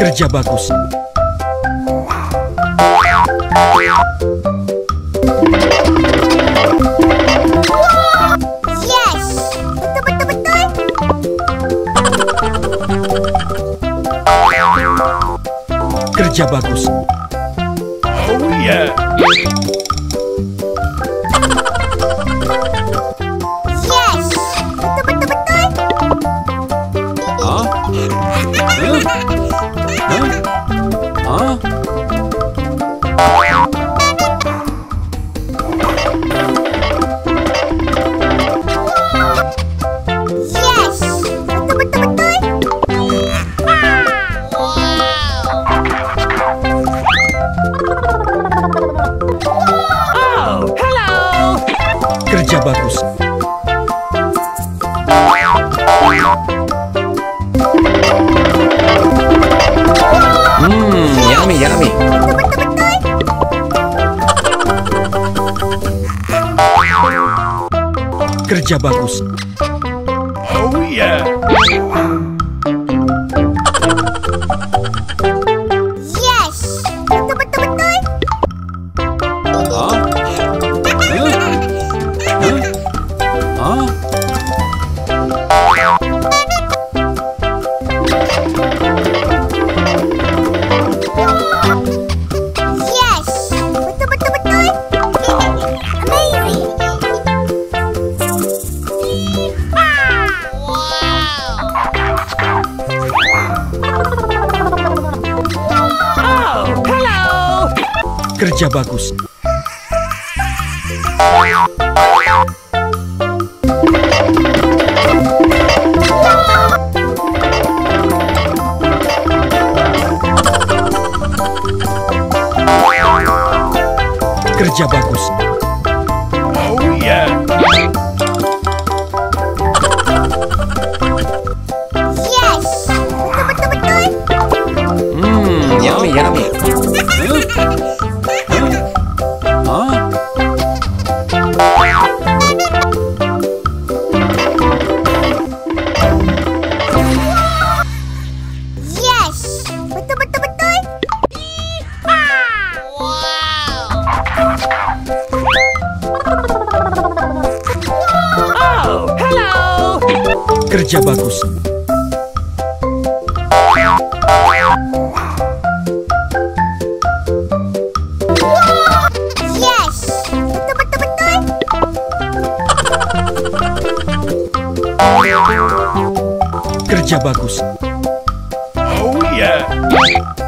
Kerja bagus. Yes! Betul. Kerja bagus. Oh yeah. Yes! Betul. Hah? Hah? Yes! Betul. Oh, hello. Kerja bagus. Yummy. Kerja bagus. Oh yeah. Yes! Betul. Hah? Hah? Yes! Betul. Amazing! Oh, hello. Kerja bagus. Kerja bagus. Oh yeah. Yes! Betul. Yummy. Hah? Yes! Betul. Oh, hello. Kerja bagus. Yes! Betul. Kerja bagus. Oh yeah.